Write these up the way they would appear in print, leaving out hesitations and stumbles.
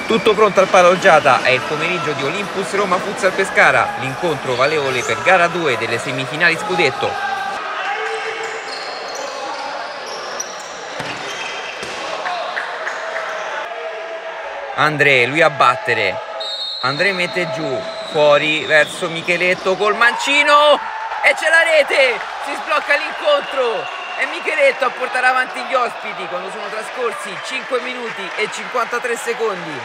Tutto pronto al Palo Giata, è il pomeriggio di Olympus Roma Futsal Pescara, l'incontro valevole per gara 2 delle semifinali scudetto. André, lui a battere, André mette giù, fuori verso Micheletto col mancino e c'è la rete, si sblocca l'incontro. È Micheletto a portare avanti gli ospiti quando sono trascorsi 5 minuti e 53 secondi.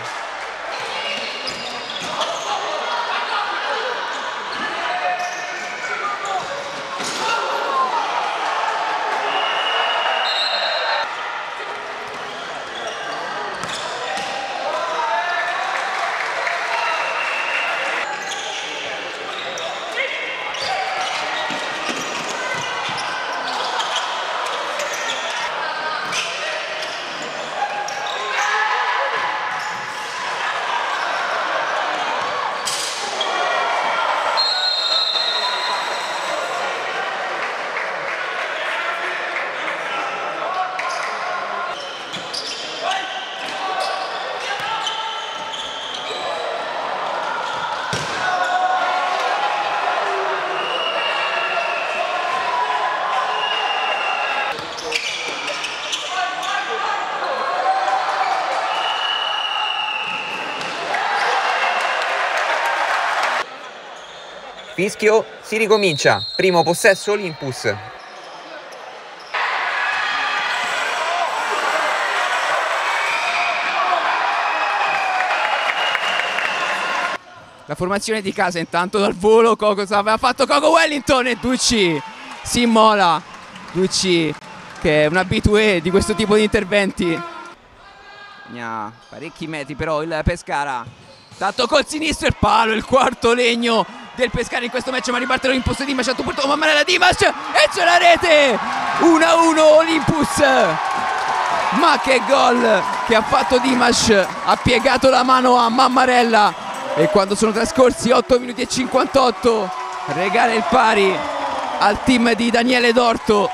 Fischio, si ricomincia, primo possesso Olympus. La formazione di casa intanto dal volo, cosa aveva fatto Coco Wellington e Ducci si immola. Ducci che è un abitué di questo tipo di interventi. Parecchi metri però il Pescara. Tanto col sinistro il palo, il quarto legno del Pescara in questo match, ma riparte l'Olympus. Dimash ha portato Mammarella, Dimash e c'è la rete, 1-1 Olympus. Ma che gol che ha fatto Dimash, ha piegato la mano a Mammarella e quando sono trascorsi 8 minuti e 58 regala il pari al team di Daniele Dorto.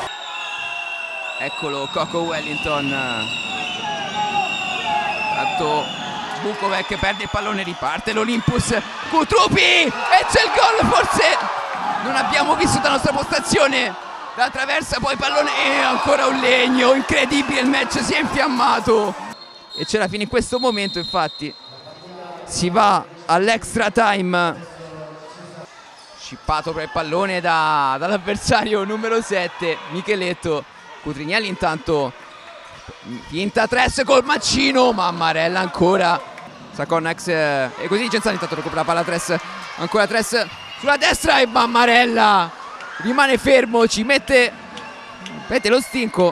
Eccolo Coco Wellington. Tanto Vukovic perde il pallone, riparte l'Olympus. Kutrupi e c'è il gol, forse non abbiamo visto dalla nostra postazione. La traversa poi pallone e ancora un legno, incredibile, il match si è infiammato. E c'è la fine in questo momento, infatti. Si va all'extra time. Scippato per il pallone dall'avversario numero 7, Micheletto. Cutrignelli intanto finta 3 col mancino, Mammarella ancora. Saconnex e così Genzani intanto recupera la palla 3, ancora 3 sulla destra e Mammarella rimane fermo, ci mette lo stinco.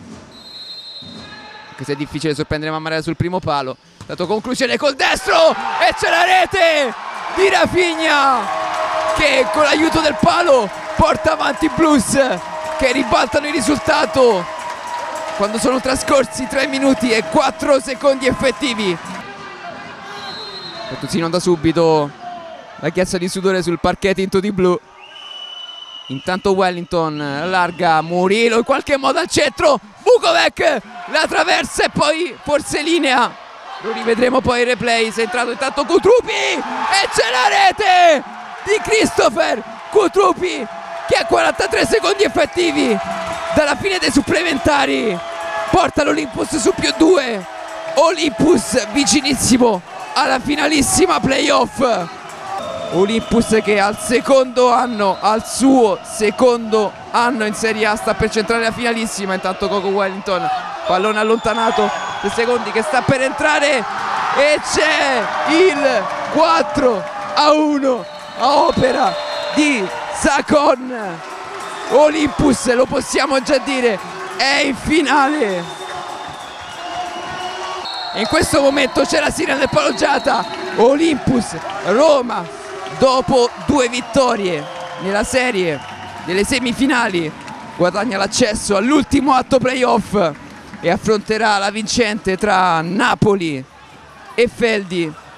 Anche se è difficile sorprendere Mammarella sul primo palo. Dato conclusione col destro e c'è la rete di Rafinha che con l'aiuto del palo porta avanti i Blues che ribaltano il risultato quando sono trascorsi 3 minuti e 4 secondi effettivi. Bertuzzino da subito, la chiazza di sudore sul parquet tinto di blu. Intanto Wellington allarga, Murillo in qualche modo al centro, Vukovic la traversa e poi forse linea. Lo rivedremo poi in replay, si è entrato intanto Kutrupi e c'è la rete di Christopher Kutrupi che a 43 secondi effettivi dalla fine dei supplementari porta l'Olympus su +2. Olympus vicinissimo alla finalissima playoff. Olympus che al suo secondo anno in Serie A sta per centrare la finalissima. Intanto Coco Wellington, pallone allontanato, 2 secondi che sta per entrare e c'è il 4-1 a opera di Sacon. Olympus, lo possiamo già dire, è in finale. In questo momento c'è la sirena del Palo Giata. Olympus Roma, dopo 2 vittorie nella serie delle semifinali, guadagna l'accesso all'ultimo atto playoff e affronterà la vincente tra Napoli e Feldi